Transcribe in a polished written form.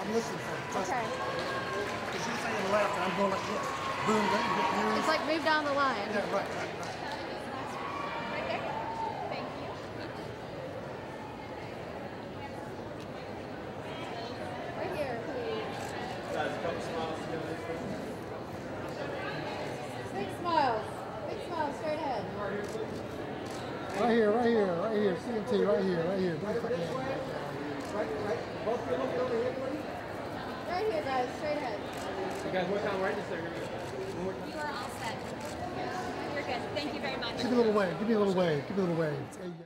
I'm listening for you. Trust Okay. me. Because you're saying left, and I'm going like this. Boom, then you get news. It's like move down the line. Yeah, right, right, right. Right there. Thank you. Right here, please. Guys, a couple smiles together. Big smiles. Big smiles straight ahead. Right here, right here, right here. CMT, right here, right here. Right. Both of you looking over here, please. Right here, guys, straight ahead. You guys, one time right this second. You are all set. You're good. Thank you very much. Give me a little wave. Give me a little wave. Give me a little wave.